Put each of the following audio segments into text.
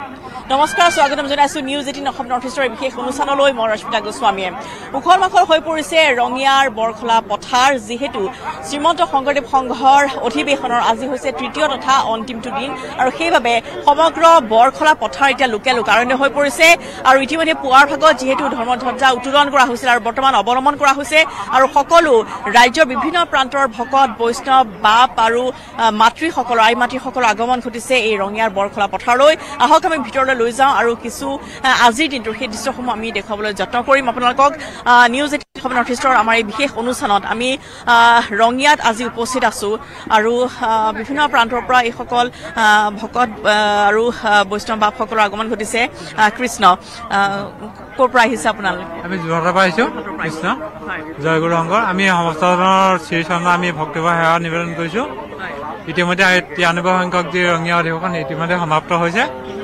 নমস্কাৰ স্বাগতম জনাইছো News18 Assam Northeastৰ বিশেষ অনুষ্ঠানলৈ মই ৰশ্মিতা গোস্বামীয়ে উখল মাখল হৈ পৰিছে ৰঙিয়াৰ বৰখলা পথাৰ যেহেতু শ্ৰীমন্ত শংকৰদেৱ সংঘৰ অধিৱেশনৰ আজি হৈছে তৃতীয় তথা অন্তিমটো দিন আৰু সেইভাবে সমগ্ৰ বৰখলা পথাৰ এতিয়া লোকাৰণ্য হৈ পৰিছে আৰু ইতিমধ্যে পুৱাৰ ভাগত যেহেতু ধৰ্মধ্বজা উত্তোলন কৰা হৈছিল আৰু বৰ্তমান অৱলম্বন কৰা হৈছে আৰু সকলো ৰাজ্যৰ বিভিন্ন প্ৰান্তৰ ভকত বৈষ্ণৱ বাপ আৰু মাতৃসকলৰ আই মাতৃসকলৰ আগমন ঘটিছে এই ৰঙিয়াৰ বৰখলা পথাৰলৈ আহক আমি ভিতৰলৈ লৈ যাওঁ আৰু কিছু আজিৰ দিনটোৰ সেই দৃশ্যসমূহ আমি দেখাবলৈ যত্ন কৰিম আপোনালোকক News18 Assam Northeastৰ আমাৰ এই বিশেষ অনুষ্ঠানত আমি ৰঙিয়াত আজি উপস্থিত আছো আৰু বিভিন্ন প্ৰান্তৰ পৰা এই সকল ভকত আৰু বৈষ্ণৱ বাপসকলৰ আগমন ঘটিছে কৃষ্ণ ক'ৰ পৰা আহিছে আপোনালোক আমি যোৰহাটৰ পৰা আহিছো কৃষ্ণ জয় গুৰু শংকৰ আমি সমস্তজনৰ শ্ৰী চৰণ আমি ভক্তিভাৱ সেৱা নিবেদন কৰিছো ইতিমধ্যে 93 সংখ্যক যি ৰঙিয়া অধিৱেশন ইতিমধ্যে সমাপ্ত হৈছে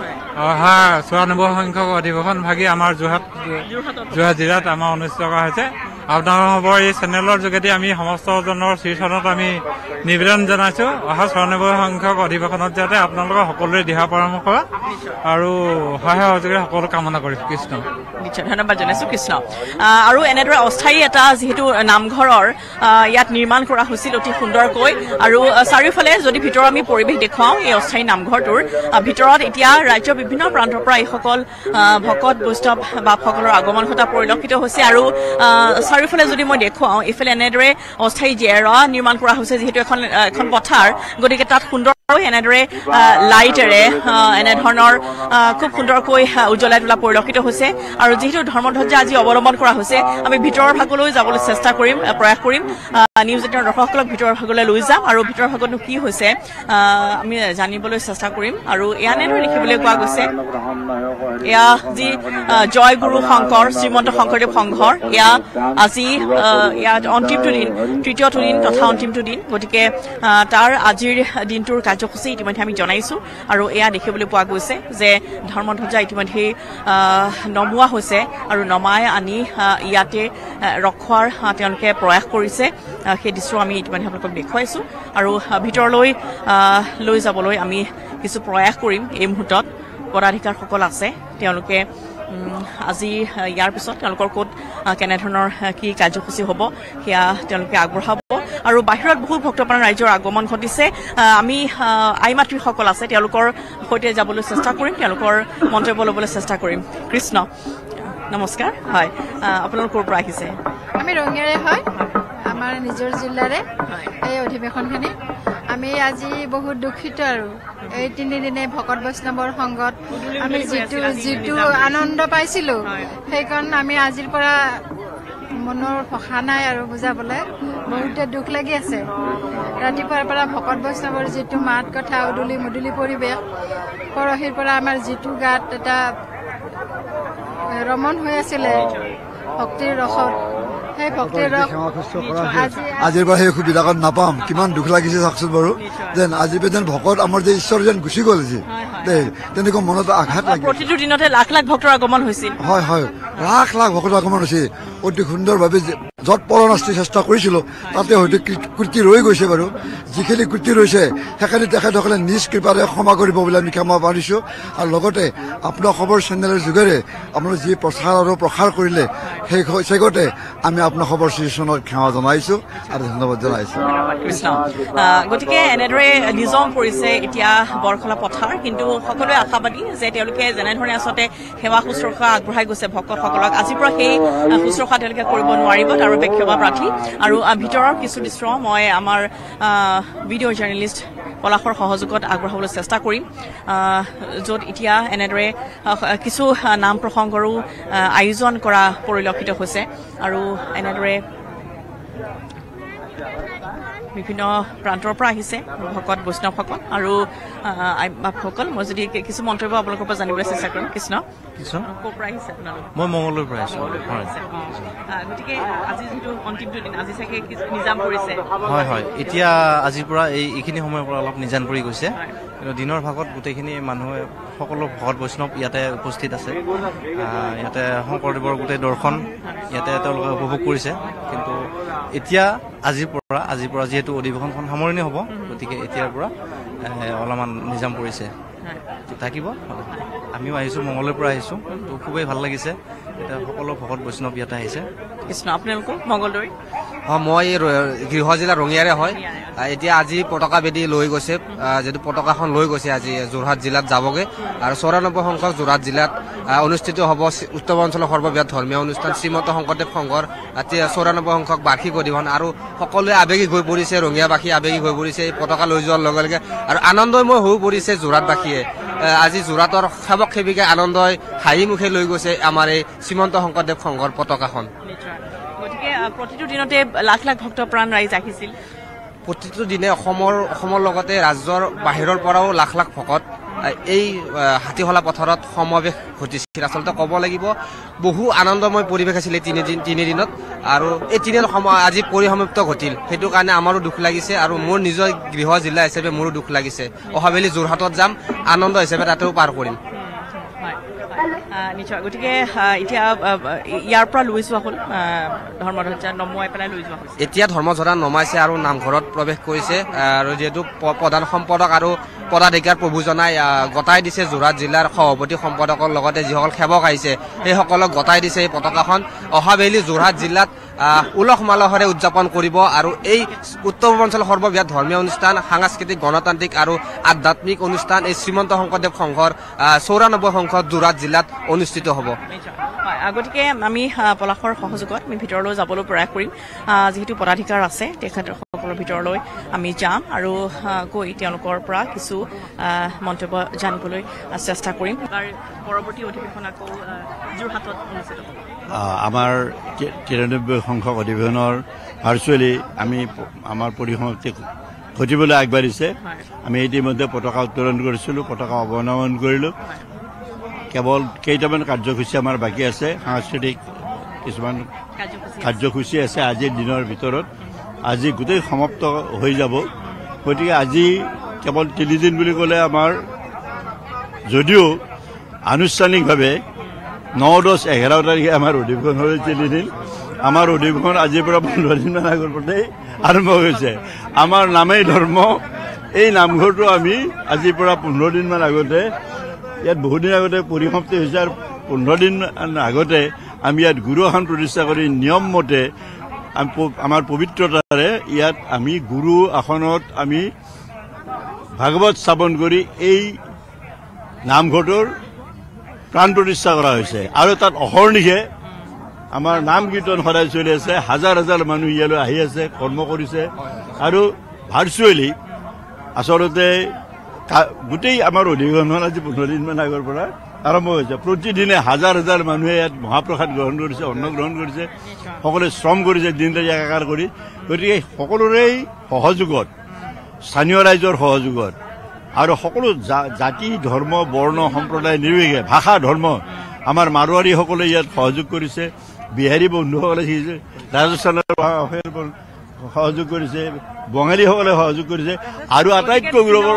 94 সংখ্যক অধিৱেশন ভাগি আমাৰ যোৰহাট জিলাত আমাৰ অনুষ্ঠিত কৰা হৈছে আপোনালোকৰ এই চেনেলৰ যোগেদি আমি সমস্তজনৰ শ্ৰীচৰণত আমি নিবেদন জনাইছো 94 সংখ্যক অধিৱেশনত যাতে আপোনালোকৰ সকলোৰে দিহা পৰামৰ্শ আৰু সহায় সহযোগিতা সকলো কামনা কৰিছো কৃষ্ণ নিশ্চয় ধন্যবাদ জনাইছো কৃষ্ণ আৰু এনেদৰে অস্থায়ী এটা যেহেতু নামঘৰৰ ইয়াত নিৰ্মাণ কৰা হৈছিল অতি সুন্দৰকৈ আৰু চাৰিওফালে যদি ভিতৰত আমি পৰিৱেশ দেখুৱাওঁ এই অস্থায়ী নামঘৰটোৰ ভিতৰত এতিয়া ৰাজ্যৰ বিভিন্ন প্ৰান্তৰ পৰা এইসকল ভকত বৈষ্ণৱ বাপসকলৰ আগমন ঘটা পৰিলক্ষিত হৈছে আৰু চাৰিওফালে যদি মই দেখুৱাওঁ এইফালে এনেদৰে অস্থায়ী জেৰা নিৰ্মাণ কৰা হৈছে যেহেতু এখন পথাৰ গতিকে তাত সুন্দৰ এনেদৰে লাইটেৰে এনেধৰণৰ খুব সুন্দৰকৈ উজ্বলাই তোলা পৰিলক্ষিত হৈছে আৰু যেহেতু ধৰ্মধ্বজা আজি অৱলম্বন কৰা হৈছে আমি ভিতৰৰ ভাগলৈ যাবলৈ চেষ্টা কৰিম প্ৰয়াস কৰিম News18 দৰ্শকসকলক ভিতৰৰ ভাগলৈ লৈ যাম আৰু ভিতৰৰ ভাগতনো কি হৈছে আমি জানিবলৈ চেষ্টা কৰিম আৰু এয়া এনেদৰে লিখিবলৈ কোৱা গৈছে এয়া যি জয় গুৰু শংকৰ শ্ৰীমন্ত শংকৰদেৱ সংঘৰ এয়া আজি ইয়াত অন্তিমটো দিন তৃতীয়টো দিন তথা অন্তিমটো দিন গতিকে তাৰ আজিৰ দিনটোৰ কাৰ্যসূচী ইতিমধ্যে আমি জনাইছো আৰু এয়া দেখিবলৈ পোৱা গৈছে যে ধৰ্মধ্বজা ইতিমধ্যে নমোৱা হৈছে আৰু নমাই আনি ইয়াতে ৰখোৱাৰ তেওঁলোকে প্ৰয়াস কৰিছে সেই দৃশ্য আমি ইতিমধ্যে আপোনালোকক দেখুৱাইছো আৰু ভিতৰলৈ লৈ যাবলৈ আমি কিছু প্ৰয়াস কৰিম এই মুহূৰ্তত পদাধিকাৰসকল আছে তেওঁলোকে আজি ইয়াৰ পিছত তেওঁলোকৰ ক'ত কেনেধৰণৰ কি কাৰ্যসূচী হ'ব সেয়া তেওঁলোকে আগবঢ়াব আৰু বাহিৰত বহু ভক্তপ্ৰাণ ৰাইজৰ আগমন ঘটিছে আমি আই মাতৃসকল আছে তেওঁলোকৰ সৈতে যাবলৈ চেষ্টা কৰিম তেওঁলোকৰ মন্তব্য ল'বলৈ চেষ্টা কৰিম কৃষ্ণ নমস্কাৰ হয় আপোনালোক ক'ৰ পৰা আহিছে আমি ৰঙিয়াৰে হয় আমাৰ নিজৰ জিলাৰে এই অধিৱেশনখিনি আমি আজি বহুত দুখিত আৰু এই 3 দিনে ভকত বৈষ্ণৱৰ সংগত আমি যিটো আনন্দ পাইছিলো সেইকাৰণ আমি আজিৰ পৰা মনৰ ভাষা নাই আৰু বুজাবলৈ বহুতে দুখ লাগি আছে ৰাতিপুৱাৰ পৰা ভকত বৈষ্ণৱৰ যিটো মাত কথা উদুলি মুদুলি পৰিৱেশ পৰহিৰ পৰা আমাৰ যিটো গাত এটা ৰমন হৈ আছিলে ভক্তিৰ ৰসত সেই ভক্তিৰ ৰস আজিৰ পৰা সেই সুবিধাকণ নাপাম কিমান দুখ লাগিছে চাওকচোন বাৰু যেন আজি যেন ভকত আমাৰ যে ঈশ্বৰ যেন গুচি গ'ল যে তেনেকুৱা মনত আঘাত লাগে প্ৰতিটো দিনতে লাখ লাখ ভক্তৰ আগমন হৈছিল হয় হয় লাখ লাখ ভক্তৰ আগমন হৈছে অতি সুন্দৰভাৱে য'ত পৰণাস্তি চেষ্টা কৰিছিলোঁ তাতে হয়তো কৃতি ৰৈ গৈছে বাৰু যিখিনি কৃতি ৰৈছে সেইখিনি তেখেতসকলে নিজ কৃপাৰে ক্ষমা কৰিব বুলি আমি ক্ষমা পাৰিছোঁ আৰু লগতে আপোনাৰ খবৰ চেনেলৰ যোগেৰে আপোনাৰ যি প্ৰচাৰ আৰু প্ৰসাৰ কৰিলে সেইগতে আমি আপোনাৰ খবৰ ষ্টেচনত ক্ষমা জনাইছোঁ আৰু ধন্যবাদ জনাইছোঁ গতিকে এনেদৰে নিজাম পৰিছে এতিয়া বৰখলা পথাৰ কিন্তু সকলোৱে আশাবাদী যে তেওঁলোকে যেনেধৰণে আচলতে সেৱা শুশ্ৰূষা আগবঢ়াই গৈছে ভক্তসকলক আজিৰ পৰা সেই শুশ্ৰূষা তেওঁলোকে কৰিব নোৱাৰিব তাৰ বাবে ক্ষমা প্ৰাৰ্থী আৰু ভিতৰৰ কিছু দৃশ্য মই আমাৰ ভিডিঅ' জাৰ্নেলিষ্ট পলাশৰ সহযোগত আগবঢ়াবলৈ চেষ্টা কৰিম য'ত এতিয়া এনেদৰে কিছু নাম প্ৰসংগৰো আয়োজন কৰা পৰিলক্ষিত হৈছে আৰু এনেদৰে বিভিন্ন প্ৰান্তৰ পৰা আহিছে ভকত বৈষ্ণৱসকল আৰু বাপসকল মই যদি কিছু মন্তব্য আপোনালোকৰ পৰা জানিবলৈ চেষ্টা কৰিম কৃষ্ণ ক'ৰ পৰা আহিছে আপোনালোক মই মংগলৰ পৰা আহিছো গতিকে আজি যিটো অন্তিমটো দিন আজি চাগে নিজাম পৰিছে হয় হয় এতিয়া আজিৰ পৰা এইখিনি সময়ৰ পৰা অলপ নিজান পৰি গৈছে কিন্তু দিনৰ ভাগত গোটেইখিনি মানুহে সকলো ভকত বৈষ্ণৱ ইয়াতে উপস্থিত আছে ইয়াতে শংকৰদেৱৰ গোটেই দৰ্শন ইয়াতে তেওঁলোকে উপভোগ কৰিছে কিন্তু এতিয়া আজিৰ পৰা যিহেতু অধিৱেশনখন সামৰণি হ'ব গতিকে এতিয়াৰ পৰা অলপমান নিজাম পৰিছে থাকিব আমিও আহিছোঁ মঙলৰ পৰা আহিছোঁ তো খুবেই ভাল লাগিছে এটা সকলো ভকত বৈষ্ণৱ ইয়াতে আহিছে কৃষ্ণ আপোনালোকো মংগলদৈ মই গৃহ জিলা ৰঙিয়াৰে হয় এতিয়া আজি পতাকা বেদী লৈ গৈছে যেটো পতাকাখন লৈ গৈছে আজি যোৰহাট জিলাত যাবগে আৰু 94 সংখ্যক যোৰহাট জিলাত অনুষ্ঠিত হ'ব উত্তৰ অঞ্চলৰ সৰ্ববৃহৎ ধৰ্মীয় অনুষ্ঠান শ্ৰীমন্ত শংকৰদেৱ সংঘৰ 94 সংখ্যক বাৰ্ষিক অধিৱেশন আৰু সকলোৱে আবেগিক হৈ পৰিছে ৰঙিয়াবাসী আবেগিক হৈ পৰিছে এই পতাকা লৈ যোৱাৰ লগে লগে আৰু আনন্দময় হৈ পৰিছে যোৰহাটবাসীয়ে আজি যোৰহাটৰ সেৱক সেৱিকাই আনন্দই হাঁহি মুখে লৈ গৈছে আমাৰ এই শ্ৰীমন্ত শংকৰদেৱ সংঘৰ পতাকাখন গতিকে প্ৰতিটো দিনতে লাখ লাখ ভক্ত প্ৰাণ ৰাইজ আহিছিল প্ৰতিটো দিনে অসমৰ লগতে ৰাজ্যৰ বাহিৰৰ পৰাও লাখ লাখ ভকত এই হাতীহলা পথাৰত সমাৱেশ ঘটিছিল আচলতে ক'ব লাগিব বহু আনন্দময় পৰিৱেশ আছিল এই তিনিদিনত আৰু এই তিনিদিন আজি পৰিসমাপ্ত ঘটিল সেইটো কাৰণে আমাৰো দুখ লাগিছে আৰু মোৰ নিজৰ গৃহ জিলা হিচাপে মোৰো দুখ লাগিছে অহাবেলি যোৰহাটত যাম আনন্দ হিচাপে তাতেও পাৰ কৰিম নিশ্চয় গতিকে এতিয়া ইয়াৰ পৰা লৈ যোৱা হ'ল ধৰ্মধ্বজা নমাই পেলাই লৈ যোৱা হৈছে এতিয়া ধৰ্মধ্বজা নমাইছে আৰু নামঘৰত প্ৰৱেশ কৰিছে আৰু যিহেতু প্ৰধান সম্পাদক আৰু পদাধিকাৰ প্ৰভুজনাই গতাই দিছে যোৰহাট জিলাৰ সভাপতি সম্পাদকৰ লগতে যিসকল সেৱক আহিছে সেইসকলক গতাই দিছে এই পতাকাখন অহাবেলি যোৰহাট জিলাত উলহ মালহেৰে উদযাপন কৰিব আৰু এই উত্তৰ পূৰ্বাঞ্চলৰ সৰ্ববৃহৎ ধৰ্মীয় অনুষ্ঠান সাংস্কৃতিক গণতান্ত্ৰিক আৰু আধ্যাত্মিক অনুষ্ঠান এই শ্ৰীমন্ত শংকৰদেৱ সংঘৰ 94 সংখ্যক যোৰহাট জিলাত অনুষ্ঠিত হ'ব গতিকে আমি পলাশৰ সহযোগত আমি ভিতৰলৈ যাবলৈ প্ৰয়াস কৰিম যিহেতু পদাধিকাৰ আছে তেখেতসকলৰ ভিতৰলৈ আমি যাম আৰু গৈ তেওঁলোকৰ পৰা কিছু মন্তব্য জানিবলৈ চেষ্টা কৰিম পৰৱৰ্তী অধিৱেশন আকৌ যোৰহাটত অনুষ্ঠিত হ'ব আমাৰ 93 সংখ্যক অধিৱেশনৰ ভাৰ্চুৱেলি আমি আমাৰ পৰিসমাপ্তি ঘটিবলৈ আগবাঢ়িছে আমি ইতিমধ্যে পতাকা উত্তোলন কৰিছিলোঁ পতাকা অৱনমন কৰিলোঁ কেৱল কেইটামান কাৰ্যসূচী আমাৰ বাকী আছে সাংস্কৃতিক কিছুমান কাৰ্যসূচী আছে আজিৰ দিনৰ ভিতৰত আজি গোটেই সমাপ্ত হৈ যাব গতিকে আজি কেৱল 3 দিন বুলি ক'লে আমাৰ যদিও আনুষ্ঠানিকভাৱে 9, 10, 11 তাৰিখে আমাৰ অধিৱেশন হ'ল 3 দিন আমাৰ অধিৱেশন আজিৰ পৰা 15 দিনমান আগৰ পৰাই আৰম্ভ হৈছে আমাৰ নামেই ধৰ্ম এই নামঘৰটো আমি আজিৰ পৰা 15 দিনমান আগতে ইয়াত বহুদিন আগতে পৰিসমাপ্তি হৈছে আৰু 15 দিন আগতে আমি ইয়াত গুৰু আসন প্ৰতিষ্ঠা কৰি নিয়ম মতে আমাৰ পবিত্ৰতাৰে ইয়াত আমি গুৰু আসনত আমি ভাগৱত স্থাপন কৰি এই নামঘৰটোৰ প্ৰাণ প্ৰতিষ্ঠা কৰা হৈছে আৰু তাত অহৰ্নিশে আমাৰ নাম কীৰ্তন সদায় চলি আছে হাজাৰ হাজাৰ মানুহ ইয়ালৈ আহি আছে কৰ্ম কৰিছে আৰু ভাৰ্চুৱেলি আচলতে গোটেই আমাৰ অধিৱেশন আজি 15 দিনমান আগৰ পৰা আৰম্ভ হৈছে প্ৰতিদিনে হাজাৰ হাজাৰ মানুহে ইয়াত মহাপ্ৰসাদ গ্ৰহণ কৰিছে অন্ন গ্ৰহণ কৰিছে সকলোৱে শ্ৰম কৰিছে দিন ৰাতি একাকাৰ কৰি গতিকে সকলোৰে সহযোগত স্থানীয় ৰাইজৰ সহযোগত আৰু সকলো জাতি ধৰ্ম বৰ্ণ সম্প্ৰদায় নিৰ্বিশেষে ভাষা ধৰ্ম আমাৰ মাৰোৱাৰীসকলে ইয়াত সহযোগ কৰিছে বিহাৰী বন্ধুসকলে ৰাজস্থানৰ সহযোগ কৰিছে বঙালীসকলে সহযোগ কৰিছে আৰু আটাইতকৈ গৌৰৱৰ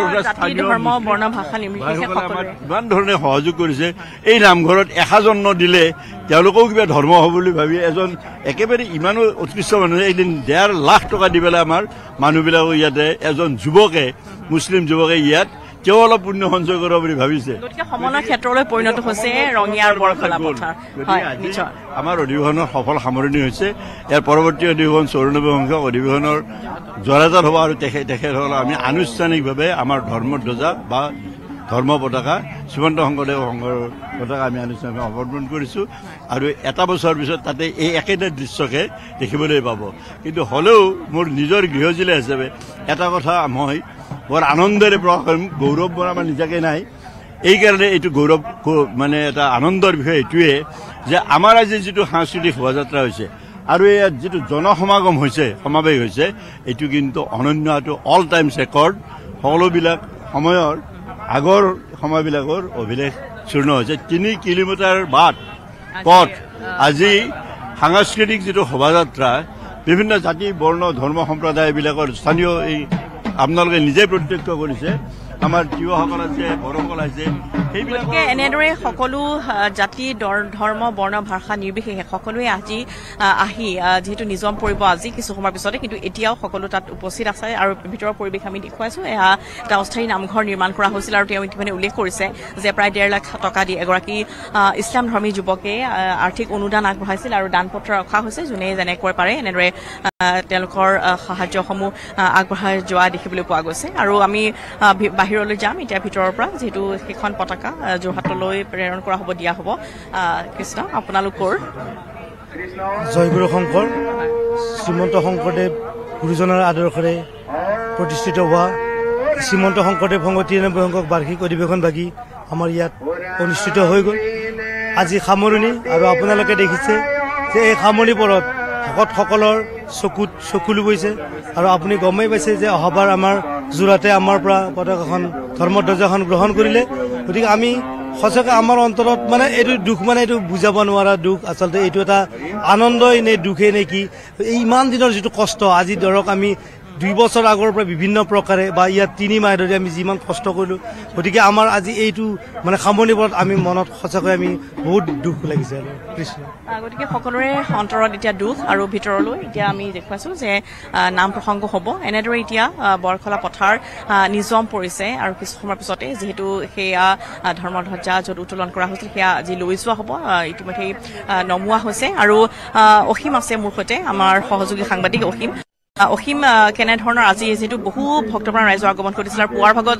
ইমান ধৰণে সহযোগ কৰিছে এই নামঘৰত এসাজন্ন দিলে তেওঁলোকেও কিবা ধৰ্ম হ'ব বুলি ভাবি এজন একেবাৰে ইমানো উৎকৃষ্ট মানুহে এদিন 1.5 লাখ টকা দি পেলাই আমাৰ মানুহবিলাকো ইয়াতে এজন যুৱকে মুছলিম যুৱকে ইয়াত তেওঁ অলপ পুণ্য সঞ্চয় কৰিব বুলি ভাবিছে গতিকে সমন্বয় ক্ষেত্ৰলৈ পৰিণত হৈছে ৰঙিয়াৰ বৰখলা পথাৰ আমাৰ অধিৱেশনৰ সফল সামৰণি হৈছে ইয়াৰ পৰৱৰ্তী অধিৱেশন 94 সংখ্যক অধিৱেশনৰ যোৰহাটত হ'ব আৰু তেখেতসকলক আমি আনুষ্ঠানিকভাৱে আমাৰ ধৰ্মধ্বজা বা ধৰ্ম পতাকা শ্ৰীমন্ত শংকৰদেৱ সংঘৰ পতাকা আমি আনুষ্ঠানিকভাৱে সমৰ্পণ কৰিছোঁ আৰু এটা বছৰৰ পিছত তাতে এই একেটা দৃশ্যকে দেখিবলৈ পাব কিন্তু হ'লেও মোৰ নিজৰ গৃহ জিলা হিচাপে এটা কথা মই বৰ আনন্দেৰে প্ৰকাশ কৰিম গৌৰৱ বৰ আমাৰ নিজাকে নাই এইকাৰণে এইটো গৌৰৱ মানে এটা আনন্দৰ বিষয় এইটোৱে যে আমাৰ আজি যিটো সাংস্কৃতিক শোভাযাত্ৰা হৈছে আৰু ইয়াত যিটো জনসমাগম হৈছে সমাৱেশ হৈছে এইটো কিন্তু অনন্য এইটো অল টাইমছ ৰেকৰ্ড সকলোবিলাক সময়ৰ আগৰ সময়বিলাকৰ অভিলেখ চূৰ্ণ হৈছে 3 কিলোমিটাৰ পথ আজি সাংস্কৃতিক যিটো শোভাযাত্ৰা বিভিন্ন জাতি বৰ্ণ ধৰ্ম সম্প্ৰদায়বিলাকৰ স্থানীয় এই আপোনালোকে নিজে প্ৰত্যক্ষ কৰিছে আমাৰ তিৱাসকল আছে বড়োসকল আছে গতিকে এনেদৰে সকলো জাতি ধৰ্ম বৰ্ণ ভাষা নিৰ্বিশেষে সকলোৱে আজি আহি যিহেতু নিজাম পৰিব আজি কিছু সময়ৰ পিছতে কিন্তু এতিয়াও সকলো তাত উপস্থিত আছে আৰু ভিতৰৰ পৰিৱেশ আমি দেখুৱাইছো এয়া এটা অস্থায়ী নামঘৰ নিৰ্মাণ কৰা হৈছিল আৰু তেওঁ ইতিমধ্যে উল্লেখ কৰিছে যে প্ৰায় 1.5 লাখ টকা দি এগৰাকী ইছলাম ধৰ্মী যুৱকে আৰ্থিক অনুদান আগবঢ়াইছিল আৰু দান পত্ৰ ৰখা হৈছে যোনে যেনেকৈ পাৰে এনেদৰে তেওঁলোকৰ সাহায্যসমূহ আগবঢ়াই যোৱা দেখিবলৈ পোৱা গৈছে আৰু আমি বাহিৰলৈ যাম এতিয়া ভিতৰৰ পৰা যেহেতু সেইখন পতাকা যোৰহাটলৈ প্ৰেৰণ কৰা হ'ব দিয়া হ'ব কৃষ্ণ আপোনালোকৰ জয়গুৰু শংকৰ শ্ৰীমন্ত শংকৰদেৱ গুৰুজনাৰ আদৰ্শৰে প্ৰতিষ্ঠিত হোৱা শ্ৰীমন্ত শংকৰদেৱ সংঘ 93 সংখ্যক বাৰ্ষিক অধিৱেশন ভাগি আমাৰ ইয়াত অনুষ্ঠিত হৈ গ'ল আজি সামৰণি আৰু আপোনালোকে দেখিছে যে এই সামৰণি পৰত ভকতসকলৰ চকুত চকুলো গৈছে আৰু আপুনি গমেই পাইছে যে অহাবাৰ আমাৰ যোৰাতে আমাৰ পৰা পতাকাখন ধৰ্মধ্বজাখন গ্ৰহণ কৰিলে গতিকে আমি সঁচাকৈ আমাৰ অন্তৰত মানে এইটো দুখ মানে এইটো বুজাব নোৱাৰা দুখ আচলতে এইটো এটা আনন্দই নে দুখেই নে কি এই ইমান দিনৰ যিটো কষ্ট আজি ধৰক আমি 2 বছৰ আগৰ পৰা বিভিন্ন প্ৰকাৰে বা ইয়াত 3 মাহ ধৰি আমি যিমান কষ্ট কৰিলোঁ গতিকে আমাৰ আজি এইটো মানে সামৰণিপৰত আমি মনত সঁচাকৈ আমি বহুত দুখ লাগিছে আৰু কৃষ্ণ গতিকে সকলোৰে অন্তৰত এতিয়া দুখ আৰু ভিতৰলৈ এতিয়া আমি দেখুৱাইছো যে নাম প্ৰসংগ হ'ব এনেদৰে এতিয়া বৰখলা পথাৰ নিজাম পৰিছে আৰু কিছু সময়ৰ পিছতে যিহেতু সেয়া ধৰ্মধ্বজা য'ত উত্তোলন কৰা হৈছিল সেয়া আজি লৈ যোৱা হ'ব ইতিমধ্যে নমোৱা হৈছে আৰু অসীম আছে মোৰ সৈতে আমাৰ সহযোগী সাংবাদিক অসীম কেনেধৰণৰ আজি যিহেতু বহু ভক্তপ্ৰাণ ৰাইজৰ আগমন কৰিছিল আৰু পুৱাৰ ভাগত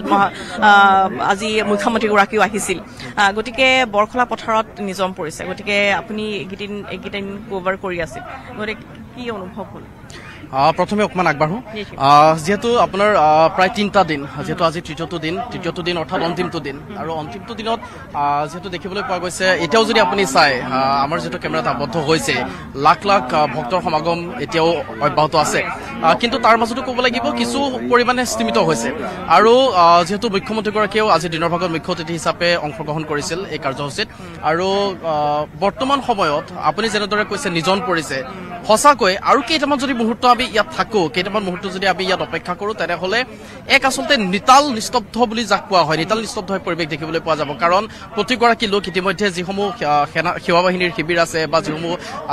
আজি মুখ্যমন্ত্ৰীগৰাকীও আহিছিল গতিকে বৰখলা পথাৰত নিজাম পৰিছে গতিকে আপুনি এইকেইদিন কভাৰ কৰি আছিল গতিকে কি অনুভৱ হ'ল প্ৰথমে অকমান আগবাঢ়ো যেহেতু আপোনাৰ প্ৰায় 3টা দিন যেহেতু আজি তৃতীয়টো দিন অৰ্থাৎ অন্তিমটো দিন আৰু অন্তিমটো দিনত যেহেতু দেখিবলৈ পোৱা গৈছে এতিয়াও যদি আপুনি চাই আমাৰ যেহেতু কেমেৰাত আবদ্ধ হৈছে লাখ লাখ ভক্তৰ সমাগম এতিয়াও অব্যাহত আছে কিন্তু তাৰ মাজতো ক'ব লাগিব কিছু পৰিমাণে স্থিমিত হৈছে আৰু যেহেতু মুখ্যমন্ত্ৰীগৰাকীয়েও আজি দিনৰ ভাগত মুখ্য অতিথি হিচাপে অংশগ্ৰহণ কৰিছিল এই কাৰ্যসূচীত আৰু বৰ্তমান সময়ত আপুনি যেনেদৰে কৈছে নিজন পৰিছে সঁচাকৈ আৰু কেইটামান যদি মুহূৰ্ত আমি ইয়াত থাকো কেইটামান মুহূৰ্ত যদি আমি ইয়াত অপেক্ষা কৰো তেনেহ'লে এক আচলতে নিতাল নিস্তব্ধ বুলি যাক কোৱা হয় নিতাল নিস্তব্ধ পৰিৱেশ দেখিবলৈ পোৱা যাব কাৰণ প্ৰতিগৰাকী লোক ইতিমধ্যে যিসমূহ সেৱা বাহিনীৰ শিবিৰ আছে বা যিসমূহ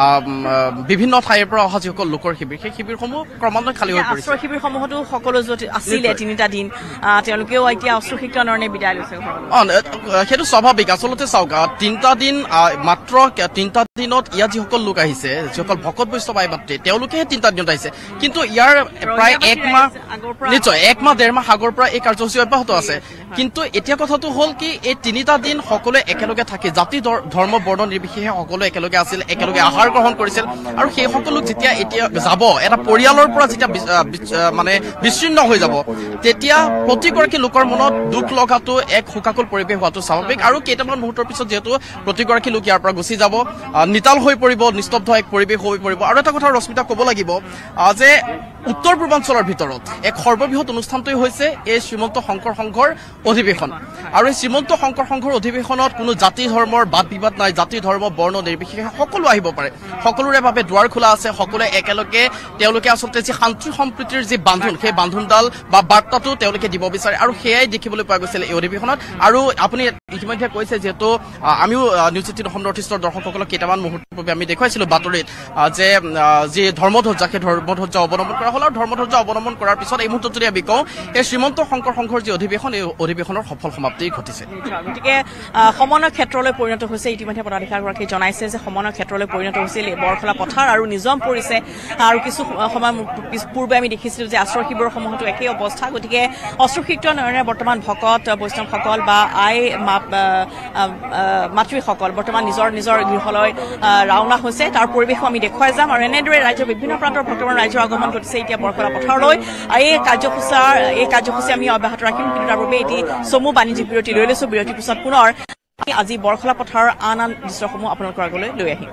বিভিন্ন ঠাইৰ পৰা অহা যিসকল লোকৰ শিবিৰ সেই শিবিৰসমূহ ক্ৰমান্বয়ে খালী হৈ পৰিছে শিবিৰসমূহতো সকলো য'ত আছিলে 3টা দিন তেওঁলোকেও এতিয়া অস্ত্ৰশিক্ষণৰে বিদায় লৈছে সেইটো স্বাভাৱিক আচলতে চাওক 3টা দিন মাত্ৰ 3টা দিনত ইয়াত যিসকল লোক আহিছে যিসকল ভকত বৈষ্ণৱ আই মাতৃ তেওঁলোকেহে 3টা দিনত আহিছে কিন্তু ইয়াৰ প্ৰায় 1 মাহ নিশ্চয় 1 মাহ 1.5 মাহ আগৰ পৰা এই কাৰ্যসূচী অব্যাহত আছে কিন্তু এতিয়া কথাটো হ'ল কি এই 3টা দিন সকলোৱে একেলগে থাকে জাতি ধৰ্ম বৰ্ণ নিৰ্বিশেষে সকলোৱে একেলগে আছিল একেলগে আহাৰ গ্ৰহণ কৰিছিল আৰু সেই সকলোক যেতিয়া এতিয়া যাব এটা পৰিয়ালৰ পৰা যেতিয়া মানে বিচ্ছিন্ন হৈ যাব তেতিয়া প্ৰতিগৰাকী লোকৰ মনত দুখ লগাটো এক শোকাকুল পৰিৱেশ হোৱাটো স্বাভাৱিক আৰু কেইটামান মুহূৰ্তৰ পিছত যিহেতু প্ৰতিগৰাকী লোক ইয়াৰ পৰা গুচি যাব নিতাল হৈ পৰিব নিস্তব্ধ এক পৰিৱেশ হৈ পৰিব আৰু এটা কথা ৰশ্মিতা ক'ব লাগিব যে উত্তৰ পূৰ্বাঞ্চলৰ ভিতৰত এক সৰ্ববৃহৎ অনুষ্ঠানটোই হৈছে এই শ্ৰীমন্ত শংকৰ সংঘৰ অধিৱেশন আৰু এই শ্ৰীমন্ত শংকৰ সংঘৰ অধিৱেশনত কোনো জাতি ধৰ্মৰ বাদ বিবাদ নাই জাতি ধৰ্ম বৰ্ণ নিৰ্বিশেষে সকলো আহিব পাৰে সকলোৰে বাবে দুৱাৰ খোলা আছে সকলোৱে একেলগে তেওঁলোকে আচলতে যি শান্তি সম্প্ৰীতিৰ যি বান্ধোন সেই বান্ধোনডাল বা বাৰ্তাটো তেওঁলোকে দিব বিচাৰে আৰু সেয়াই দেখিবলৈ পোৱা গৈছিল এই অধিৱেশনত আৰু আপুনি ইতিমধ্যে কৈছে যিহেতু আমিও নিউজ 18 অসম নৰ্থ ইষ্টৰ দৰ্শকসকলক কেইটামান মুহূৰ্তৰ পূৰ্বে আমি দেখুৱাইছিলো বাতৰিত যে যি ধৰ্মধ্বজা সেই ধৰ্মধ্বজা অৱলম্বন কৰা হ'ল আৰু ধৰ্মধ্বজা অৱলম্বন কৰাৰ পিছত এই মুহূৰ্তত যদি আমি কওঁ এই শ্ৰীমন্ত শংকৰ সংঘৰ যি অধিৱেশন এই অধিৱেশনৰ সফল সমাপ্তি ঘটিছে গতিকে সমন্বয় ক্ষেত্ৰলৈ পৰিণত হৈছে ইতিমধ্যে পদাধিকাৰীগৰাকীয়ে জনাইছে যে সমন্বয় ক্ষেত্ৰলৈ পৰিণত হৈছিল বৰখলা পথাৰ আৰু নিজাম পৰিছে আৰু কিছু সময় পূৰ্বে আমি দেখিছিলো যে আশ্ৰয় শিবিৰসমূহতো একেই অৱস্থা গতিকে অস্ত্ৰশিক্ষণৰে বৰ্তমান ভকত বৈষ্ণৱসকল বা আই মাতৃসকল বৰ্তমান নিজৰ গৃহলৈ ৰাওনা হৈছে তাৰ পৰিৱেশো আমি দেখুৱাই যাম আৰু এনেদৰে ৰাজ্যৰ বিভিন্ন প্ৰান্তৰ ভক্তপ্ৰাণ ৰাইজৰ আগমন ঘটিছে এতিয়া বৰখলা পথাৰলৈ এই কাৰ্যসূচী আমি অব্যাহত ৰাখিম কিন্তু তাৰ বাবে এটি চমু বাণিজ্যিক বিৰতি লৈ লৈছো বিৰতিৰ পিছত পুনৰ আজি বৰখলা পথাৰৰ আন দৃশ্যসমূহ আপোনালোকৰ আগলৈ লৈ আহিম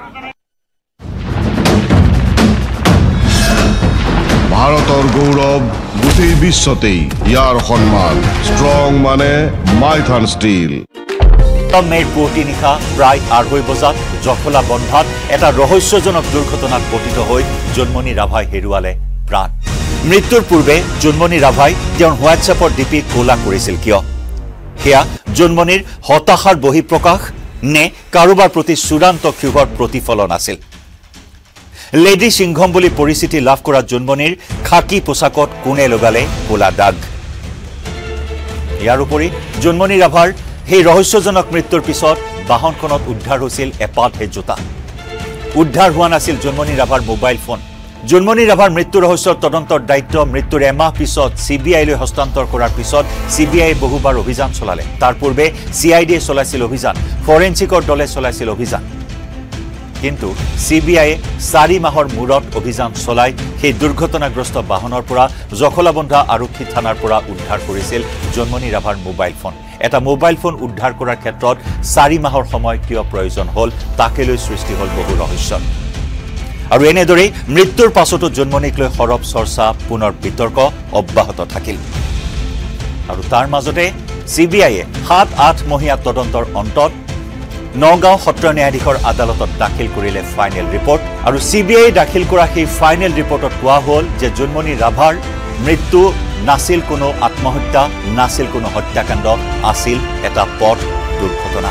ভাৰতৰ গৌৰৱ গোটেই বিশ্বতেই ইয়াৰ সন্মান ষ্ট্ৰং মানে মাইথান ষ্টীল মেৰ পুৱতি নিশা প্ৰায় 2:30 বজাত জখলা বন্ধাত এটা ৰহস্যজনক দুৰ্ঘটনাত পতিত হৈ জন্মনী ৰাভাই হেৰুৱালে প্ৰাণ মৃত্যুৰ পূৰ্বে জন্মনী ৰাভাই তেওঁৰ হোৱাটছএপৰ ডিপি কোলা কৰিছিল কিয় সেয়া জন্মনিৰ হতাশাৰ বহিঃপ্ৰকাশ নে কাৰোবাৰ প্ৰতি চূড়ান্ত ক্ষোভৰ প্ৰতিফলন আছিল লেডি সিংঘম বুলি পৰিচিতি লাভ কৰা জন্মনিৰ খাকি পোছাকত কোনে লগালে কোলা দাগ ইয়াৰ উপৰি জন্মনি ৰাভাৰ সেই ৰহস্যজনক মৃত্যুৰ পিছত বাহনখনত উদ্ধাৰ হৈছিল এপালহে জোতা উদ্ধাৰ হোৱা নাছিল জন্মনি ৰাভাৰ মোবাইল ফোন জন্মনি ৰাভাৰ মৃত্যু ৰহস্যৰ তদন্তৰ দায়িত্ব মৃত্যুৰ এমাহ পিছত সিবিআইলৈ হস্তান্তৰ কৰাৰ পিছত সিবিআই বহুবাৰ অভিযান চলালে তাৰ পূৰ্বে সিআইডিয়ে চলাইছিল অভিযান ফৰেনচিকৰ দলে চলাইছিল অভিযান কিন্তু সিবিআই 4 মাহৰ মূৰত অভিযান চলাই সেই দুৰ্ঘটনাগ্ৰস্ত বাহনৰ পৰা জখলাবন্ধা আৰক্ষী থানাৰ পৰা উদ্ধাৰ কৰিছিল জন্মনি ৰাভাৰ মোবাইল ফোন এটা মোবাইল ফোন উদ্ধাৰ কৰাৰ ক্ষেত্ৰত 4 মাহৰ সময় কিয় প্ৰয়োজন হ'ল তাকে লৈ সৃষ্টি হ'ল বহু ৰহস্য আৰু এনেদৰে মৃত্যুৰ পাছতো জন্মনিক লৈ খৰব চৰ্চা পুনৰ বিতৰ্ক অব্যাহত থাকিল আৰু তাৰ মাজতে সিবিআইয়ে 7-8 মহীয়া তদন্তৰ অন্তত নগাঁও সত্ৰ ন্যায়াধীশৰ আদালতত দাখিল কৰিলে ফাইনেল ৰিপৰ্ট আৰু সিবিআই দাখিল কৰা সেই ফাইনেল ৰিপৰ্টত কোৱা হ'ল যে জন্মনি ৰাভাৰ মৃত্যু নাছিল কোনো আত্মহত্যা নাছিল কোনো হত্যাকাণ্ড আছিল এটা পথ দুৰ্ঘটনা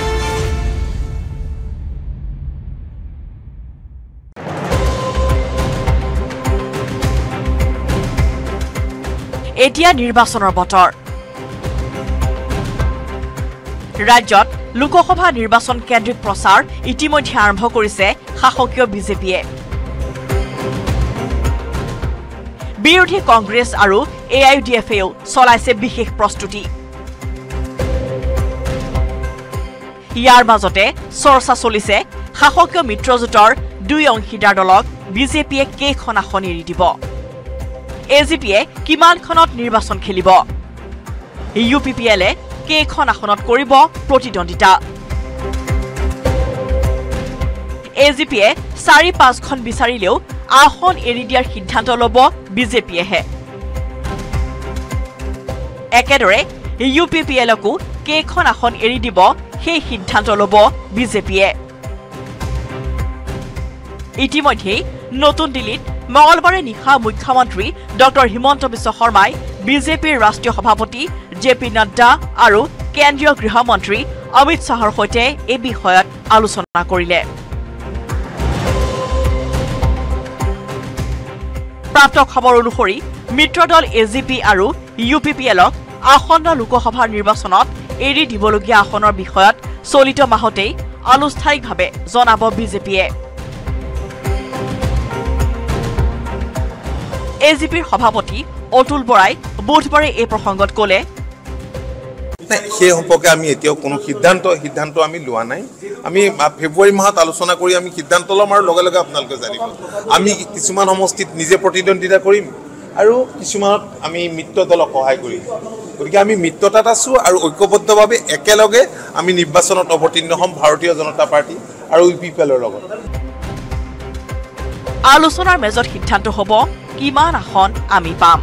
এতিয়া নিৰ্বাচনৰ বতৰ ৰাজ্যত লোকসভা নিৰ্বাচন কেন্দ্ৰিক প্ৰচাৰ ইতিমধ্যে আৰম্ভ কৰিছে শাসকীয় বিজেপিয়ে বিৰোধী কংগ্ৰেছ আৰু এআইইউডিএফেও চলাইছে বিশেষ প্ৰস্তুতি ইয়াৰ মাজতে চৰ্চা চলিছে শাসকীয় মিত্ৰজোঁটৰ 2 অংশীদাৰ দলক বিজেপিয়ে কেইখন আসন এৰি দিব এজিপিয়ে কিমানখনত নিৰ্বাচন খেলিব ইউপিপিএলে কেইখন আসনত কৰিব প্ৰতিদ্বন্দিতা এজিপিয়ে 4-5খন বিচাৰিলেও আসন এৰি দিয়াৰ সিদ্ধান্ত ল'ব বিজেপিয়েহে একেদৰে ইউপিপিএলকো কেইখন আসন এৰি দিব সেই সিদ্ধান্ত ল'ব বিজেপিয়ে ইতিমধ্যে নতুন দিল্লীত মঙলবাৰে নিশা মুখ্যমন্ত্ৰী ডক্টৰ হিমন্ত বিশ্ব শৰ্মাই বিজেপিৰ ৰাষ্ট্ৰীয় সভাপতি জেপি নাড্ডা আৰু কেন্দ্ৰীয় গৃহমন্ত্ৰী অমিত শাহৰ সৈতে এই বিষয়ত আলোচনা কৰিলে প্ৰাপ্ত খবৰ অনুসৰি মিত্ৰদল এজিপি আৰু ইউপিপিএলক আসন্ন লোকসভাৰ নিৰ্বাচনত এৰি দিবলগীয়া আসনৰ বিষয়ত চলিত মাহতেই আনুষ্ঠানিকভাৱে জনাব বিজেপিয়ে এজিপিৰ সভাপতি অতুল বৰাই বুধবাৰে এই প্ৰসংগত ক'লে সেই সম্পৰ্কে আমি এতিয়াও কোনো সিদ্ধান্ত আমি লোৱা নাই আমি ফেব্ৰুৱাৰী মাহত আলোচনা কৰি আমি সিদ্ধান্ত ল'ম আৰু লগে লগে আপোনালোকে জানিব আমি কিছুমান সমষ্টিত নিজে প্ৰতিদ্বন্দ্বিতা কৰিম আৰু কিছুমানত আমি মিত্ৰ দলক সহায় কৰিম গতিকে আমি মিত্ৰতাত আছো আৰু ঐক্যবদ্ধভাৱে একেলগে আমি নিৰ্বাচনত অৱতীৰ্ণ হ'ম ভাৰতীয় জনতা পাৰ্টি আৰু ইউপিপিএলৰ লগত আলোচনাৰ মেজত সিদ্ধান্ত হ'ব কিমান আসন আমি পাম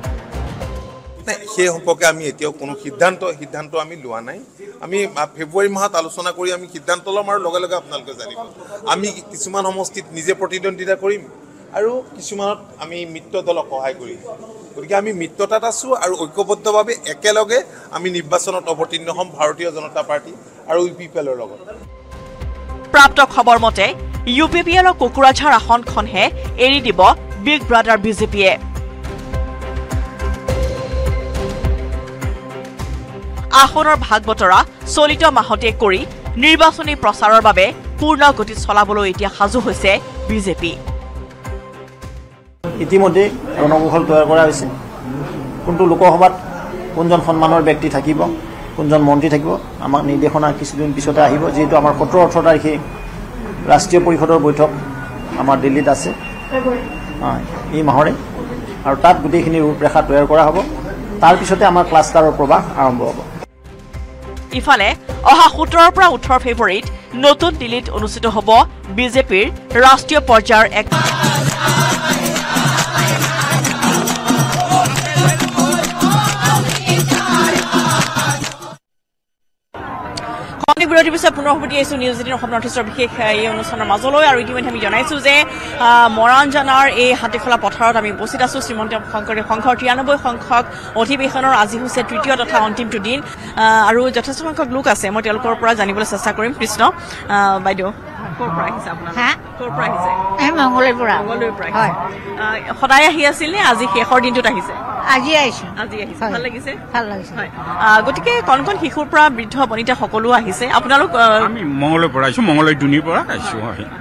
সেই সম্পৰ্কে আমি এতিয়াও কোনো সিদ্ধান্ত আমি লোৱা নাই আমি ফেব্ৰুৱাৰী মাহত আলোচনা কৰি আমি সিদ্ধান্ত ল'ম আৰু লগে লগে আপোনালোকে জানিব আমি কিছুমান সমষ্টিত নিজে প্ৰতিদ্বন্দ্বিতা কৰিম আৰু কিছুমানত আমি মিত্ৰ দলক সহায় কৰিম গতিকে আমি মিত্ৰতাত আছো আৰু ঐক্যবদ্ধভাৱে একেলগে আমি নিৰ্বাচনত অৱতীৰ্ণ হ'ম ভাৰতীয় জনতা পাৰ্টি আৰু ইউপিপিএলৰ লগত প্ৰাপ্ত খবৰ মতে ইউপিপিএলৰ কুকুৰাঝাৰ আসনখনহে এৰি দিব বিগ ব্ৰাদাৰ বিজেপিয়ে আসনৰ ভাগ বতৰা চলিত মাহতে কৰি নিৰ্বাচনী প্ৰচাৰৰ বাবে পূৰ্ণ গতিত চলাবলৈ এতিয়া সাজু হৈছে বিজেপি ইতিমধ্যে গণকৌশল তৈয়াৰ কৰা হৈছে কোনটো লোকসভাত কোনজন সন্মানৰ ব্যক্তি থাকিব কোনজন মন্ত্ৰী থাকিব আমাক নিৰ্দেশনা কিছুদিন পিছতে আহিব যেহেতু আমাৰ 17-18 তাৰিখে ৰাষ্ট্ৰীয় পৰিষদৰ বৈঠক আমাৰ দিল্লীত আছে এই মাহৰে আৰু তাত গোটেইখিনি ৰূপৰেখা তৈয়াৰ কৰা হ'ব তাৰ পিছতে আমাৰ ক্লাষ্টাৰৰ প্ৰৱাহ আৰম্ভ হ'ব ইফালে অহা 17 পৰা 18 ফেব্ৰুৱাৰীত নতুন দিল্লীত অনুষ্ঠিত হ'ব বিজেপিৰ ৰাষ্ট্ৰীয় পৰ্যায়ৰ এক খনি বিৰতিৰ পিছত পুনৰ উভতি আহিছো নিউজ18 অসম নৰ্থ ইষ্টৰ বিশেষ এই অনুষ্ঠানৰ মাজলৈ আৰু ইতিমধ্যে আমি জনাইছো যে মৰাণজানাৰ এই হাতীখোলা পথাৰত আমি উপস্থিত আছো শ্ৰীমন্ত শংকৰদেৱ সংঘৰ 93 সংখ্যক অধিৱেশনৰ আজি হৈছে তৃতীয় তথা অন্তিমটো দিন আৰু যথেষ্ট সংখ্যক লোক আছে মই তেওঁলোকৰ পৰা জানিবলৈ চেষ্টা কৰিম কৃষ্ণ বাইদেউ ক'ৰ পৰা আহিছে আপোনাৰ ক'ৰ পৰা আহিছে মংগলৰ পৰা হয় সদায় আহি আছিল নে আজি শেষৰ দিনটোত আহিছে আজি আহিছে ভাল লাগিছে হয় গতিকে কণ কণ শিশুৰ পৰা বৃদ্ধ বনিতা সকলো আহিছে আপোনালোক আমি মংগলৰ পৰা আহিছো মংগলৰ দুনিৰ পৰা আহিছো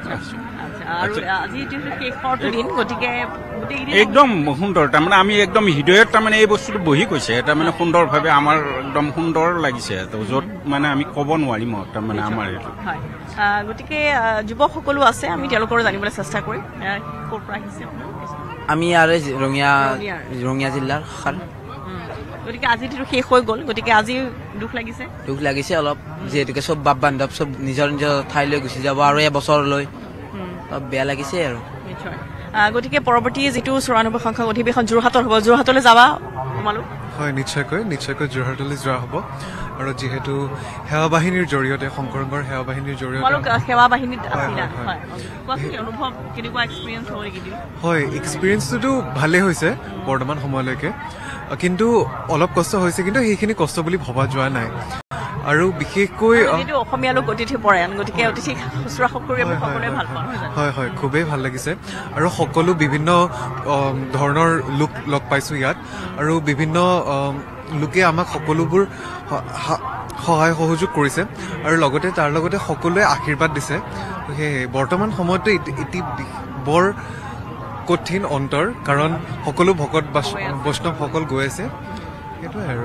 একদম সুন্দৰ তাৰমানে আমি একদম হৃদয়ত তাৰমানে এই বস্তুটো বহি গৈছে তাৰমানে সুন্দৰভাৱে আমাৰ একদম সুন্দৰ লাগিছে য'ত মানে আমি ক'ব নোৱাৰিম তাৰমানে আমাৰ এইটো গতিকে যুৱক সকলো আছে আমি তেওঁলোকৰ জানিবলৈ চেষ্টা কৰিম ক'ৰ পৰা আহিছে আমি আৰু ৰঙিয়া জিলাৰ গতিকে আজিতো শেষ হৈ গ'ল গতিকে আজি দুখ লাগিছে অলপ যিহেতুকে চব বাপ বান্ধৱ চব নিজৰ নিজৰ ঠাইলৈ গুচি যাব আৰু এবছৰলৈ অলপ বেয়া লাগিছে আৰু গতিকে পৰৱৰ্তী যিটো 94 সংখ্যক অধিৱেশন যোৰহাটত হ'ব যোৰহাটলৈ যাবা তোমালোক হয় নিশ্চয়কৈ যোৰহাটলৈ যোৱা হ'ব আৰু যিহেতু সেৱা বাহিনীৰ জৰিয়তে শংকৰংগৰ সেৱা বাহিনীৰ জৰিয়তে সেৱা বাহিনীত হয় এক্সপিৰিয়েঞ্চটোতো ভালেই হৈছে বৰ্তমান সময়লৈকে কিন্তু অলপ কষ্ট হৈছে কিন্তু সেইখিনি কষ্ট বুলি ভবা যোৱা নাই আৰু বিশেষকৈ অসমীয়া লোক অতিথি পৰায়ণ গতিকে অতিথি শুশ্ৰূষা সকলোৱে ভাল পায় হয় খুবেই ভাল লাগিছে আৰু সকলো বিভিন্ন ধৰণৰ লোক লগ পাইছোঁ ইয়াত আৰু বিভিন্ন লোকে আমাক সকলোবোৰ সহায় সহযোগ কৰিছে আৰু লগতে তাৰ লগতে সকলোৱে আশীৰ্বাদ দিছে সেয়ে বৰ্তমান সময়তো এটি বৰ কঠিন অন্তৰ কাৰণ সকলো ভকত বৈষ্ণৱসকল গৈ আছে সেইটোৱে আৰু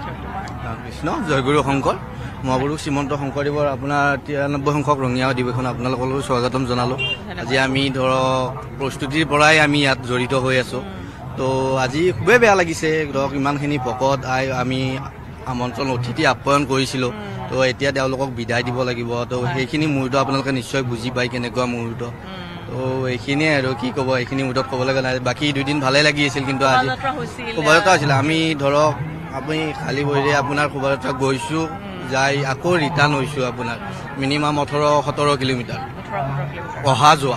কৃষ্ণ জয়গুৰু শংকৰ মহাপুৰুষ শ্ৰীমন্ত শংকৰদেৱৰ আপোনাৰ 93 সংখ্যক ৰঙিয়া অধিৱেশন আপোনালোকলৈ স্বাগতম জনালোঁ আজি আমি ধৰক প্ৰস্তুতিৰ পৰাই আমি ইয়াত জড়িত হৈ আছোঁ তো আজি খুবেই বেয়া লাগিছে ধৰক ইমানখিনি ভকত আমি আমন্ত্ৰণ অতিথি আপ্যায়ন কৰিছিলোঁ তো এতিয়া তেওঁলোকক বিদায় দিব লাগিব তো সেইখিনি মুহূৰ্ত আপোনালোকে নিশ্চয় বুজি পায় কেনেকুৱা মুহূৰ্ত তো এইখিনিয়ে আৰু কি ক'ব এইখিনি মুহূৰ্তত ক'ব লগা নাই বাকী 2 দিন ভালেই লাগি আছিল কিন্তু আজি শোভাযাত্ৰা হৈছিলে আমি ধৰক আপুনি খালী ভৰিৰে আপোনাৰ শোভাযাত্ৰা গৈছোঁ যাই আকৌ ৰিটাৰ্ণ হৈছোঁ আপোনাৰ মিনিমাম 18-17 কিলোমিটাৰ অহা যোৱা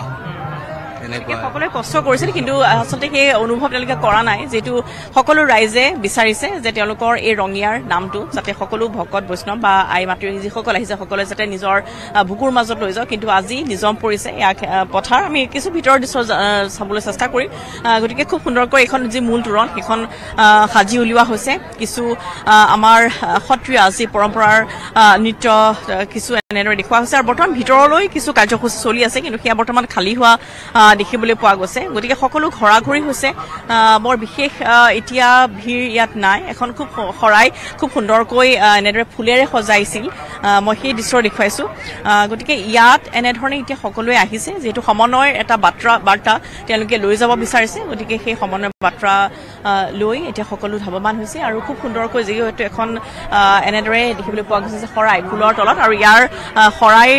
সকলোৱে কষ্ট কৰিছিল কিন্তু আচলতে সেই অনুভৱ তেওঁলোকে কৰা নাই যিহেতু সকলো ৰাইজে বিচাৰিছে যে তেওঁলোকৰ এই ৰঙিয়াৰ নামটো যাতে সকলো ভকত বৈষ্ণৱ বা আই মাতৃ যিসকল আহিছে সকলোৱে যাতে নিজৰ বুকুৰ মাজত লৈ যাওক কিন্তু আজি নিজম পৰিছে পথাৰ আমি কিছু ভিতৰৰ দৃশ্য চাবলৈ চেষ্টা কৰিম গতিকে খুব সুন্দৰকৈ এইখন যি মূল তোৰণ সেইখন সাজি উলিওৱা হৈছে কিছু আমাৰ সত্ৰীয়া যি পৰম্পৰাৰ নৃত্য কিছু এনেদৰে দেখুওৱা হৈছে আৰু বৰ্তমান ভিতৰলৈ কিছু কাৰ্যসূচী চলি আছে কিন্তু সেয়া বৰ্তমান খালী হোৱা দেখিবলৈ পোৱা গৈছে গতিকে সকলো ঘৰাঘৰি হৈছে বৰ বিশেষ এতিয়া ভিৰ ইয়াত নাই এখন খুব শৰাই খুব সুন্দৰকৈ এনেদৰে ফুলেৰে সজাইছিল মই সেই দৃশ্য দেখুৱাইছো গতিকে ইয়াত এনেধৰণে এতিয়া সকলোৱে আহিছে যিহেতু সমন্বয়ৰ এটা বাৰ্তা তেওঁলোকে লৈ যাব বিচাৰিছে গতিকে সেই সমন্বয় বাৰ্তা লৈ এতিয়া সকলো ধাৱমান হৈছে আৰু খুব সুন্দৰকৈ যিহেতু এখন এনেদৰে দেখিবলৈ পোৱা গৈছে যে শৰাই ফুলৰ তলত আৰু ইয়াৰ শৰাইৰ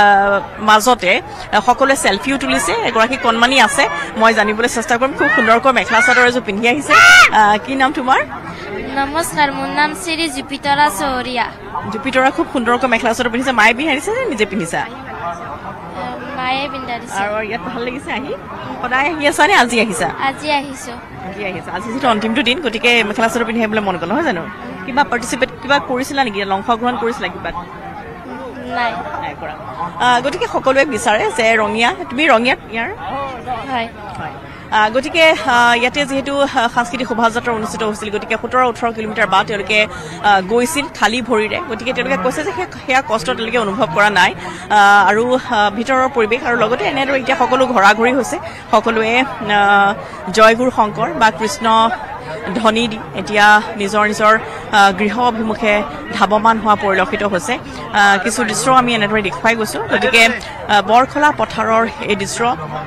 মাজতে সকলোৱে সেলফিও তুলিছে এগৰাকী কণমানি আছে মই জানিবলৈ চেষ্টা কৰিম খুব সুন্দৰকৈ মেখেলা চাদৰ এযোৰ পিন্ধি আহিছে কি নাম তোমাৰ নমস্কাৰ মোৰ নাম শ্ৰী জুপিতৰা চহৰীয়া জুপিতৰা খুব সুন্দৰকৈ মেখেলা চাদৰ পিন্ধিছে মায়ে পিন্ধাইছে নে নিজে পিন্ধিছা মায়ে পিন্ধাইছে আৰু ইয়াত ভাল লাগিছে আহি সদায় আহি আছা নে আজি আহিছা আজি আহিছো আজি যিটো অন্তিমটো দিন গতিকে মেখেলা চাদৰ পিন্ধি আহিবলৈ মন গ'ল নহয় জানো কিবা পাৰ্টিচিপেট কিবা কৰিছিলা নেকি অংশগ্ৰহণ কৰিছিলা কিবা নাই কৰা গতিকে সকলোৱে বিচাৰে যে ৰঙিয়া তুমি ৰঙিয়াত ইয়াৰ হয় গতিকে ইয়াতে যিহেতু সাংস্কৃতিক শোভাযাত্ৰা অনুষ্ঠিত হৈছিল গতিকে 17-18 কিলোমিটাৰ বা তেওঁলোকে গৈছিল খালী ভৰিৰে গতিকে তেওঁলোকে কৈছে যে সেয়া কষ্ট তেওঁলোকে অনুভৱ কৰা নাই আৰু ভিতৰৰ পৰিৱেশ আৰু লগতে এনেদৰে এতিয়া সকলো ঘৰাঘৰি হৈছে সকলোৱে জয়গুৰু শংকৰ বা কৃষ্ণ ধ্বনি দি এতিয়া নিজৰ নিজৰ গৃহ অভিমুখে ধাৱমান হোৱা পৰিলক্ষিত হৈছে কিছু দৃশ্য আমি এনেদৰে দেখুৱাই গৈছোঁ গতিকে বৰখলা পথাৰৰ এই দৃশ্য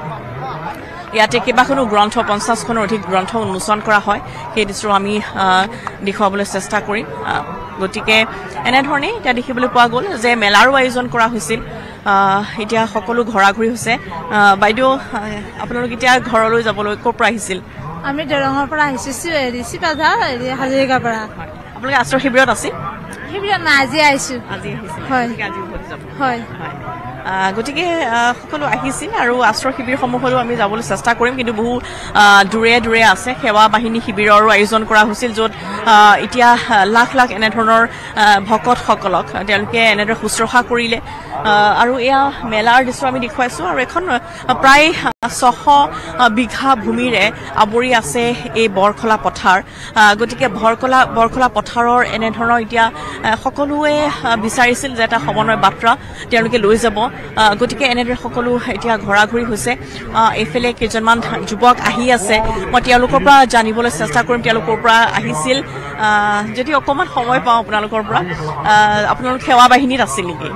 ইয়াতে কেইবাখনো গ্ৰন্থ 50খনৰ অধিক গ্ৰন্থ উন্মোচন কৰা হয় সেই দৃশ্য আমি দেখুৱাবলৈ চেষ্টা কৰিম গতিকে এনেধৰণে এতিয়া দেখিবলৈ পোৱা গ'ল যে মেলাৰো আয়োজন কৰা হৈছিল এতিয়া সকলো ঘৰাঘৰি হৈছে বাইদেউ আপোনালোক এতিয়া ঘৰলৈ যাবলৈ ক'ৰ পৰা আহিছিল আমি দৰঙৰ পৰা আহিছোঁ চিপাধা হাজৰিকাৰ পৰা আপোনালোকে আশ্ৰয় শিবিৰত আছিল শিবিৰত না আজি আহিছো হয় হয় গতিকে সকলো আহিছিল আৰু আশ্ৰয় শিবিৰসমূহলৈ আমি যাবলৈ চেষ্টা কৰিম কিন্তু বহু দূৰে দূৰে আছে সেৱা বাহিনী শিবিৰৰো আয়োজন কৰা হৈছিল য'ত এতিয়া লাখ লাখ এনেধৰণৰ ভকতসকলক তেওঁলোকে এনেদৰে শুশ্ৰূষা কৰিলে আৰু এয়া মেলাৰ দৃশ্য আমি দেখুৱাইছোঁ আৰু এখন প্ৰায় 600 বিঘা ভূমিৰে আৱৰি আছে এই বৰখলা পথাৰ গতিকে বৰখলা পথাৰৰ এনেধৰণৰ এতিয়া সকলোৱে বিচাৰিছিল যে এটা সমন্বয় বাৰ্তা তেওঁলোকে লৈ যাব গতিকে এনেদৰে সকলো এতিয়া ঘৰাঘৰি হৈছে এইফালে কেইজনমান যুৱক আহি আছে মই তেওঁলোকৰ পৰা জানিবলৈ চেষ্টা কৰিম তেওঁলোকৰ পৰা আহিছিল যদি অকণমান সময় পাওঁ আপোনালোকৰ পৰা আপোনালোক সেৱা বাহিনীত আছিল নেকি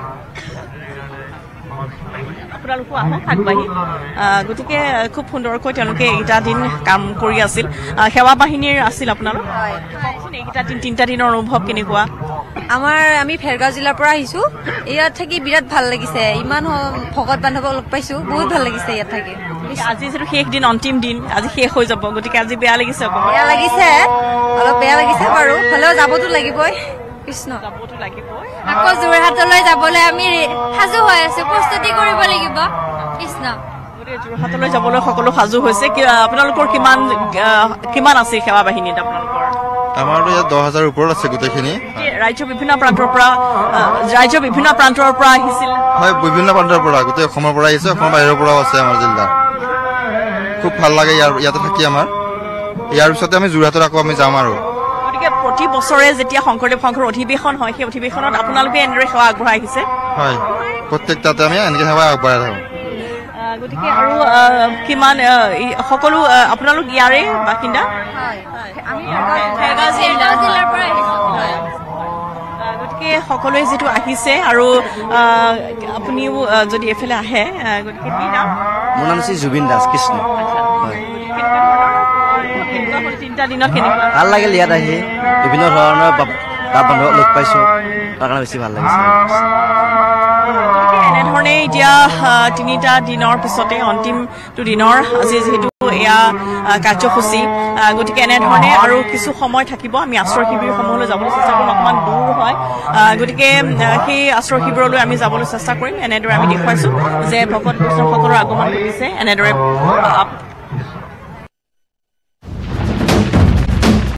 আপোনালোকো আহক আগবাঢ়ি গতিকে খুব সুন্দৰকৈ তেওঁলোকে এইকেইটা দিন কাম কৰি আছিল সেৱা বাহিনীৰ আছিল আপোনালোক এইকেইটা দিন 3টা দিনৰ অনুভৱ কেনেকুৱা আমি ফেৰগাঁও জিলাৰ পৰা আহিছো ইয়াত থাকি বিৰাট ভাল লাগিছে ইমান ভকত বান্ধৱক লগ পাইছো বহুত ভাল লাগিছে ইয়াত থাকি আজি যিটো শেষ দিন অন্তিম দিন আজি শেষ হৈ যাব গতিকে আজি বেয়া লাগিছে বেয়া লাগিছে অলপ বেয়া লাগিছে বাৰু হ'লেও যাবতো লাগিবই কৃষ্ণ যাবতো লাগিবই আকৌ যোৰহাটলৈ যাবলৈ আমি সাজু হৈ আছো প্ৰস্তুতি কৰিব লাগিব কৃষ্ণ যোৰহাটলৈ যাবলৈ সকলো সাজু হৈছে আপোনালোকৰ কিমান আছে সেৱা বাহিনীত আপোনালোকৰ আমাৰতো ইয়াত 10,000 ওপৰত আছে গোটেইখিনি ৰাজ্যৰ বিভিন্ন প্ৰান্তৰ পৰা আহিছিল হয় বিভিন্ন প্ৰান্তৰ পৰা গোটেই অসমৰ পৰা আহিছে অসমৰ বাহিৰৰ পৰাও আছে আমাৰ জিলাত খুব ভাল লাগে ইয়াতে থাকি আমাৰ ইয়াৰ পিছতে আমি যোৰহাটত আকৌ আমি যাম আৰু গতিকে প্ৰতি বছৰে যেতিয়া শংকৰদেৱ সংঘৰ অধিৱেশন হয় সেই অধিৱেশনত আপোনালোকে এনেদৰে সেৱা আগবঢ়াই আহিছে হয় প্ৰত্যেকটাতে আমি এনেকৈ সেৱা আগবঢ়াই থাকোঁ গতিকে আৰু কিমান সকলো আপোনালোক ইয়াৰে বাসিন্দা গতিকে সকলোৱে যিটো আহিছে আৰু আপুনিও যদি এফালে আহে গতিকে কি নাম মোৰ নাম শ্ৰী জুবিন দাস কৃষ্ণ 3টা দিনত কেনেকুৱা ভাল লাগিল ইয়াত আহি বিভিন্ন ধৰণৰ বান্ধৱক লগ পাইছোঁ তাৰ কাৰণে বেছি ভাল লাগিছে এনেধৰণে এতিয়া 3টা দিনৰ পিছতে অন্তিমটো দিনৰ আজি যিহেতু এয়া কাৰ্যসূচী গতিকে এনেধৰণে আৰু কিছু সময় থাকিব আমি আশ্ৰয় শিবিৰসমূহলৈ যাবলৈ চেষ্টা কৰিম অকণমান দূৰ হয় গতিকে সেই আশ্ৰয় শিবিৰলৈ আমি যাবলৈ চেষ্টা কৰিম এনেদৰে আমি দেখুৱাইছোঁ যে ভকত বৈষ্ণৱসকলৰ আগমন ঘটিছে এনেদৰে